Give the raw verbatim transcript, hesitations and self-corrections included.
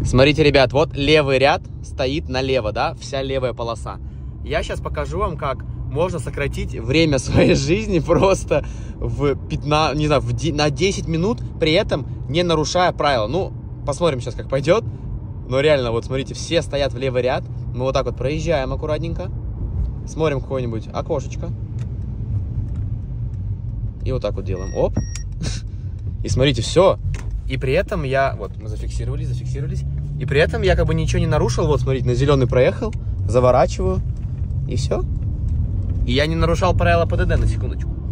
Смотрите, ребят, вот левый ряд стоит налево, да, вся левая полоса. Я сейчас покажу вам, как можно сократить время своей жизни просто в пятнадцать, не знаю, в ди, на десять минут, при этом не нарушая правила. Ну, посмотрим сейчас, как пойдет. Но реально, вот смотрите, все стоят в левый ряд. Мы вот так вот проезжаем аккуратненько. Смотрим какое-нибудь окошечко. И вот так вот делаем. Оп. И смотрите, все. И при этом я... Вот, мы зафиксировались, зафиксировались. И при этом я как бы ничего не нарушил. Вот, смотрите, на зеленый проехал. Заворачиваю. И все. И я не нарушал правила ПДД, на секундочку.